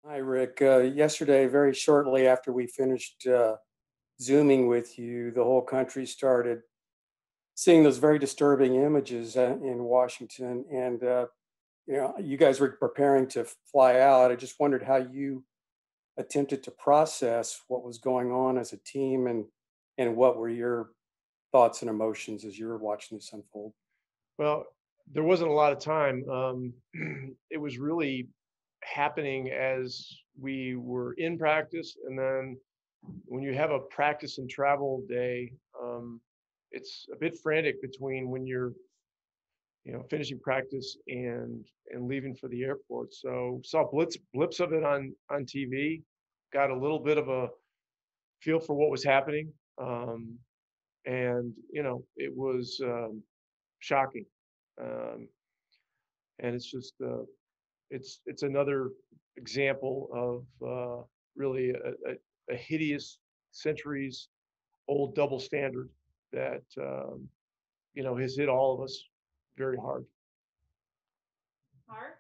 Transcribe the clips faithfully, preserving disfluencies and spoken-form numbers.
Hi, Rick. Uh, yesterday, very shortly after we finished uh, Zooming with you, the whole country started seeing those very disturbing images uh, in Washington. And, uh, you know, you guys were preparing to fly out. I just wondered how you attempted to process what was going on as a team and, and what were your thoughts and emotions as you were watching this unfold. Well, there wasn't a lot of time. Um, it was really happening as we were in practice, and then when you have a practice and travel day, um, it's a bit frantic between when you're, you know, finishing practice and and leaving for the airport. So saw blitz blips of it on on T V, got a little bit of a feel for what was happening, um, and you know, it was um, shocking. Um, and it's just uh, it's it's another example of uh, really a, a, a hideous centuries old double standard that um, you know has hit all of us very hard. Mark?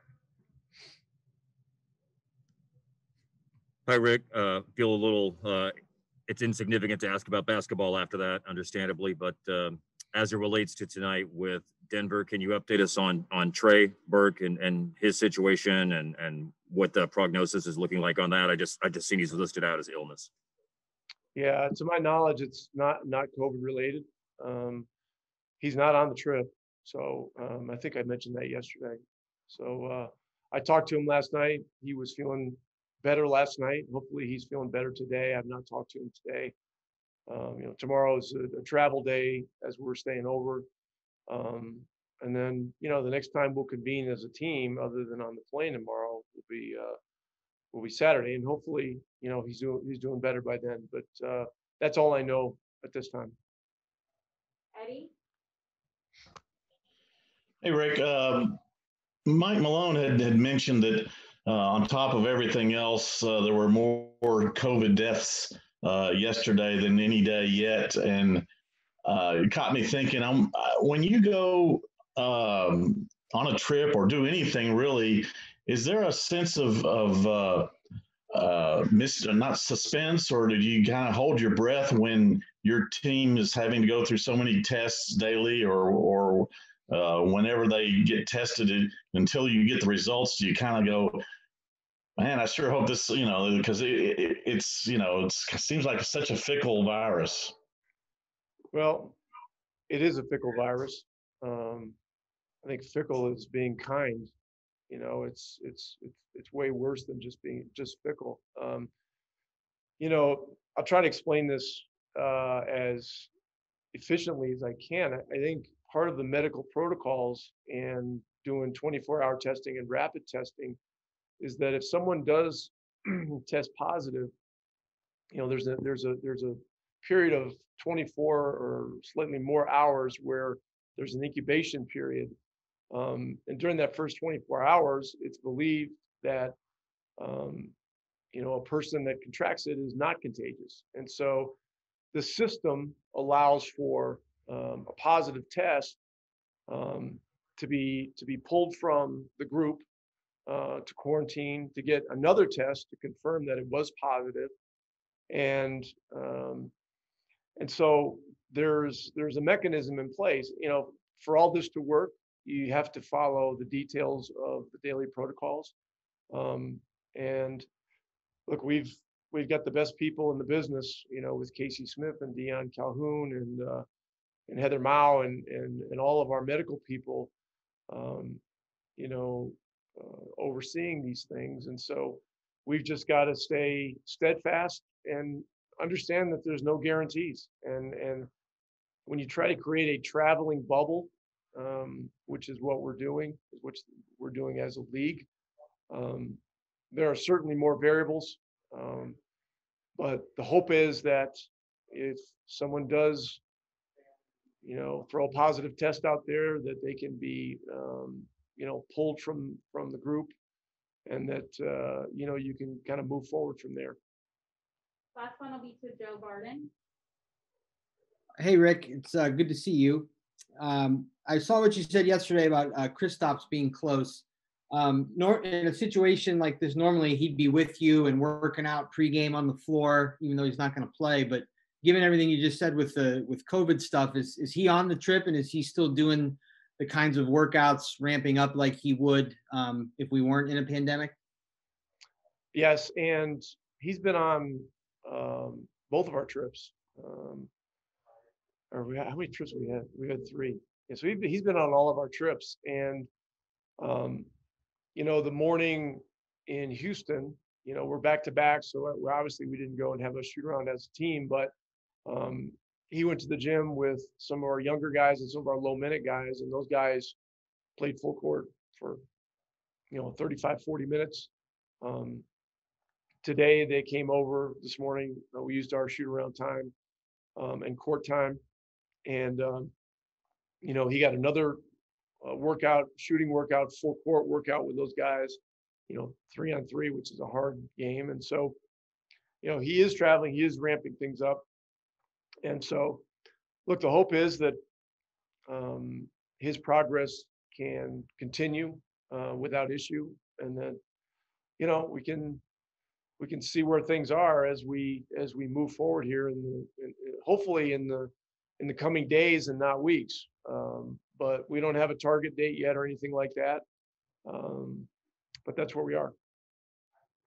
Hi, Rick. Uh, feel a little, uh, it's insignificant to ask about basketball after that, understandably, but um, as it relates to tonight with Denver, can you update us on on Trey Burke and, and his situation and, and what the prognosis is looking like on that? I just I just seen he's listed out as illness. Yeah, to my knowledge, it's not not COVID related. Um, he's not on the trip, so um, I think I mentioned that yesterday. So uh, I talked to him last night. He was feeling better last night. Hopefully, he's feeling better today. I've not talked to him today. Um, you know, tomorrow is a, a travel day as we're staying over. Um, and then, you know, the next time we'll convene as a team, other than on the plane tomorrow, will be uh, will be Saturday, and hopefully, you know, he's doing he's doing better by then. But uh, that's all I know at this time. Eddie? Hey, Rick. Um, Mike Malone had, had mentioned that uh, on top of everything else, uh, there were more COVID deaths uh, yesterday than any day yet. And uh, it caught me thinking, I'm, uh, when you go um, on a trip or do anything really, is there a sense of, of uh, uh, mis- not suspense, or did you kind of hold your breath when your team is having to go through so many tests daily, or or uh, whenever they get tested until you get the results? Do you kind of go, man, I sure hope this, you know, because it, it, it's, you know, it's, it seems like such a fickle virus. Well, it is a fickle virus. Um, I think fickle is being kind. You know, it's it's it's it's way worse than just being just fickle. Um, you know, I'll try to explain this uh, as efficiently as I can. I, I think part of the medical protocols and doing twenty-four hour testing and rapid testing is that if someone does test positive, you know, there's a there's a there's a period of twenty-four or slightly more hours where there's an incubation period. Um, and during that first twenty-four hours, it's believed that um, you know, a person that contracts it is not contagious. And so the system allows for um, a positive test um, to be to be pulled from the group uh, to quarantine, to get another test to confirm that it was positive, and um, and so there's there's a mechanism in place. You know, for all this to work, you have to follow the details of the daily protocols. Um, and look, we've we've got the best people in the business, you know, with Casey Smith and Dion Calhoun and uh, and Heather Mao and and and all of our medical people, um, you know, uh, overseeing these things. And so we've just got to stay steadfast and understand that there's no guarantees. And and when you try to create a traveling bubble, um, which is what we're doing, which we're doing as a league, um, there are certainly more variables. Um, but the hope is that if someone does, you know, throw a positive test out there, that they can be, um, you know, pulled from from the group, and that uh, you know, you can kind of move forward from there. Last one will be to Joe Barden. Hey, Rick, it's uh, good to see you. Um, I saw what you said yesterday about uh, Kristaps being close. Um, nor in a situation like this, normally he'd be with you and working out pregame on the floor, even though he's not going to play. But given everything you just said with the with COVID stuff, is is he on the trip and is he still doing the kinds of workouts, ramping up like he would um, if we weren't in a pandemic? Yes, and he's been on um, both of our trips. Um, or we had, how many trips we had? We had three. Yeah, so he, he's been on all of our trips, and um, you know, the morning in Houston, you know, we're back to back, so we're obviously we didn't go and have a shoot around as a team, but um, he went to the gym with some of our younger guys and some of our low minute guys, and those guys played full court for, you know, thirty-five, forty minutes. Um, today they came over this morning. Uh, we used our shoot around time um, and court time, and um, you know, he got another uh, workout, shooting workout, full court workout with those guys, you know, three on three, which is a hard game. And so, you know, he is traveling, he is ramping things up. And so, look, the hope is that um, his progress can continue uh, without issue, and that, you know, we can we can see where things are as we as we move forward here in the in, hopefully in the in the coming days and not weeks. Um, but we don't have a target date yet or anything like that. Um, but that's where we are.